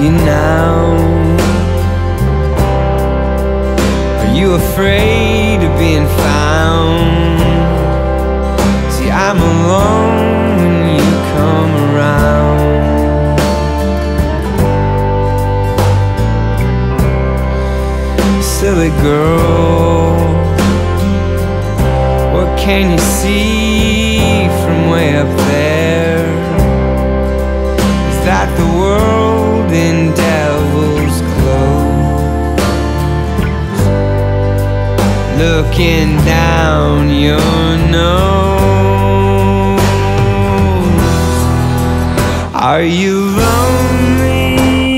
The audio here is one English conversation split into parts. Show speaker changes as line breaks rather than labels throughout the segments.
you now? Are you afraid of being found? See, I'm alone when you come around. Silly girl, what can you see from way up there? Is that the world in devil's clothes? Looking down your nose. Are you lonely?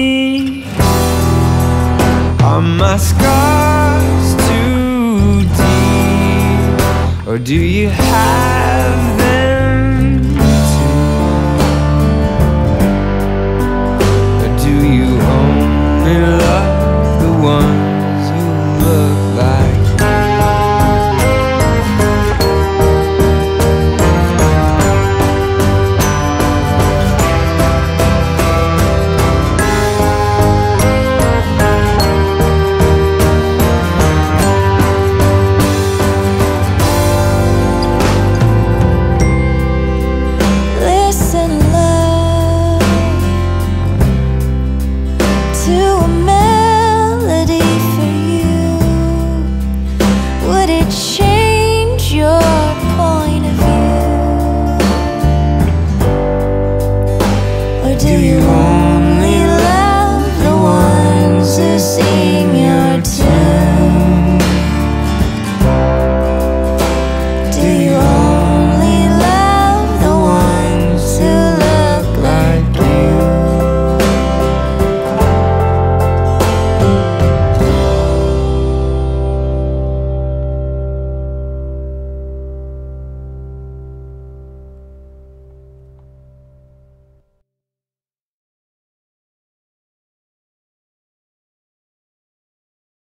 Are my scars too deep? Or do you have them too? Or do you only love the ones who look like
do you only love the ones who sing your